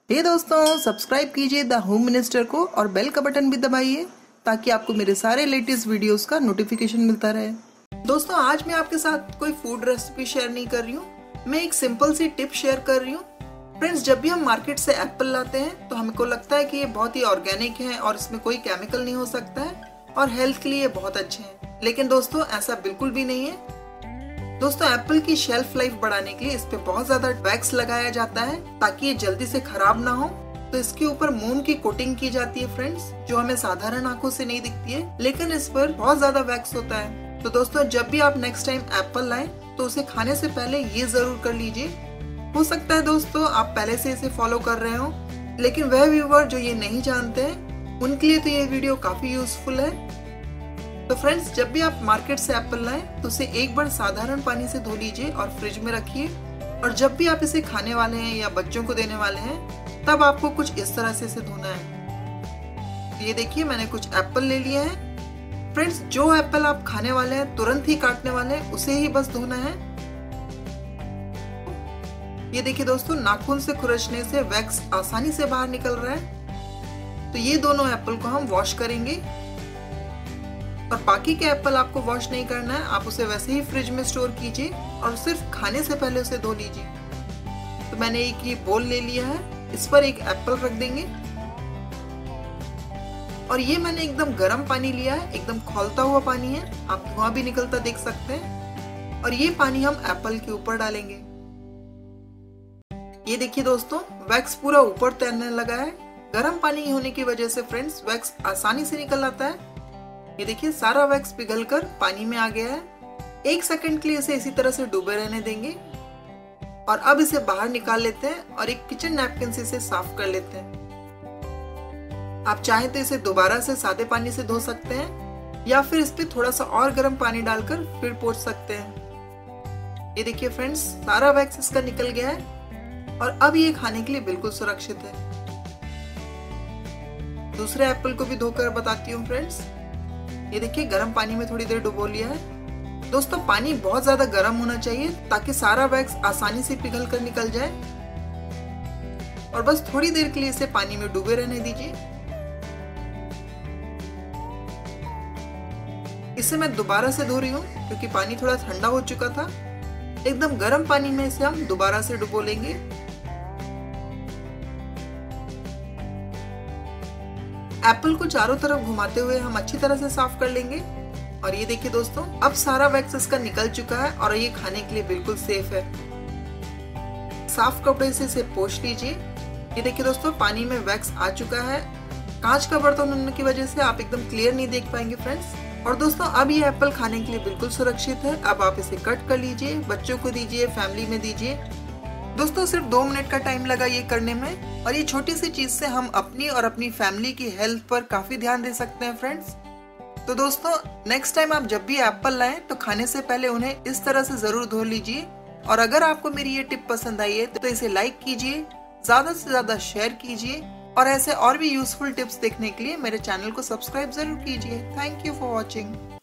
हे दोस्तों, सब्सक्राइब कीजिए the home minister को और बेल का बटन भी दबाइए ताकि आपको मेरे सारे लेटेस्ट वीडियोस का नोटिफिकेशन मिलता रहे। दोस्तों, आज मैं आपके साथ कोई फूड रेसिपी शेयर नहीं कर रही हूँ, मैं एक सिंपल सी टिप शेयर कर रही हूँ। फ्रेंड्स, जब भी हम मार्केट से एप्पल लाते हैं तो हमको लगता है कि ये बहुत ही ऑर्गेनिक है और इसमें कोई केमिकल नहीं हो सकता है और हेल्थ के लिए बहुत अच्छे हैं, लेकिन दोस्तों ऐसा बिल्कुल भी नहीं है। दोस्तों, एप्पल की शेल्फ लाइफ बढ़ाने के लिए इस पे बहुत ज्यादा वैक्स लगाया जाता है ताकि ये जल्दी से खराब ना हो। तो इसके ऊपर मोम की कोटिंग की जाती है फ्रेंड्स, जो हमें साधारण आंखों से नहीं दिखती है, लेकिन इस पर बहुत ज्यादा वैक्स होता है। तो दोस्तों, जब भी आप नेक्स्ट टाइम एप्पल लाएं तो उसे खाने से पहले ये जरूर कर लीजिए। हो सकता है दोस्तों आप पहले से इसे फॉलो कर रहे हो, लेकिन वह व्यूअर जो ये नहीं जानते हैं उनके लिए तो ये वीडियो काफी यूजफुल है। तो फ्रेंड्स, जब भी आप मार्केट से एप्पल लाएं तो उसे एक बार साधारण पानी से धो लीजिए और फ्रिज में रखिए। और जब भी आप इसे खाने वाले हैं या बच्चों को देने वाले हैं तब आपको कुछ इस तरह से इसे धोना है। ये देखिए, मैंने कुछ एप्पल ले लिए हैं। फ्रेंड्स, जो एप्पल आप खाने वाले हैं, तुरंत ही काटने वाले हैं, उसे ही बस धोना है। ये देखिए दोस्तों, नाखून से खुरचने से वैक्स आसानी से बाहर निकल रहा है। तो ये दोनों एप्पल को हम वॉश करेंगे और बाकी के एप्पल आपको वॉश नहीं करना है, आप उसे वैसे ही फ्रिज में स्टोर कीजिए और सिर्फ खाने से पहले उसे धो लीजिए। तो मैंने एक ये बोल ले लिया है, इस पर एक एप्पल रख देंगे और ये मैंने एकदम गर्म पानी लिया है, एकदम खौलता हुआ पानी है, आप धुआं भी निकलता देख सकते हैं। और ये पानी हम एप्पल के ऊपर डालेंगे। ये देखिए दोस्तों, वैक्स पूरा ऊपर तैरने लगा है। गर्म पानी होने की वजह से फ्रेंड्स वैक्स आसानी से निकल आता है। ये देखिए, सारा वैक्स पिघलकर पानी में आ गया है। 1 सेकंड के लिए इसे इसी तरह से डूबे रहने देंगे और अब इसे बाहर निकाल लेते हैं और एक किचन नैपकिन से इसे साफ कर लेते हैं। आप चाहें तो इसे दोबारा से सादे पानी से धो सकते हैं या फिर इस पे थोड़ा सा और गर्म पानी डालकर फिर पोंछ सकते हैं। ये देखिए फ्रेंड्स, सारा वैक्स इसका निकल गया है और अब ये खाने के लिए बिल्कुल सुरक्षित है। दूसरे एप्पल को भी धोकर बताती हूँ फ्रेंड्स। ये देखिए, गर्म पानी में थोड़ी देर डुबो लिया है। दोस्तों, पानी बहुत ज्यादा गर्म होना चाहिए ताकि सारा वैक्स आसानी से पिघल कर निकल जाए। और बस थोड़ी देर के लिए इसे पानी में डूबे रहने दीजिए। इसे मैं दोबारा से धो रही हूँ क्योंकि पानी थोड़ा ठंडा हो चुका था। एकदम गर्म पानी में इसे हम दोबारा से डुबो लेंगे। एप्पल को चारों तरफ घुमाते हुए हम अच्छी तरह से साफ कर लेंगे। और ये देखिए दोस्तों, अब सारा वैक्स इसका निकल चुका है और ये खाने के लिए बिल्कुल सेफ है। साफ कपड़े से इसे पोंछ लीजिए। ये देखिए दोस्तों, पानी में वैक्स आ चुका है। कांच का बर्तन होने की वजह से आप एकदम क्लियर नहीं देख पाएंगे फ्रेंड्स। और दोस्तों, अब ये एप्पल खाने के लिए बिल्कुल सुरक्षित है। अब आप इसे कट कर लीजिए, बच्चों को दीजिए, फैमिली में दीजिए। दोस्तों, सिर्फ 2 मिनट का टाइम लगा ये करने में और ये छोटी सी चीज से हम अपनी और अपनी फैमिली की हेल्थ पर काफी ध्यान दे सकते हैं फ्रेंड्स। तो दोस्तों, नेक्स्ट टाइम आप जब भी एप्पल लाएं तो खाने से पहले उन्हें इस तरह से जरूर धो लीजिए। और अगर आपको मेरी ये टिप पसंद आई है तो इसे लाइक कीजिए, ज्यादा से ज्यादा शेयर कीजिए और ऐसे और भी यूजफुल टिप्स देखने के लिए मेरे चैनल को सब्सक्राइब जरूर कीजिए। Thank you for watching.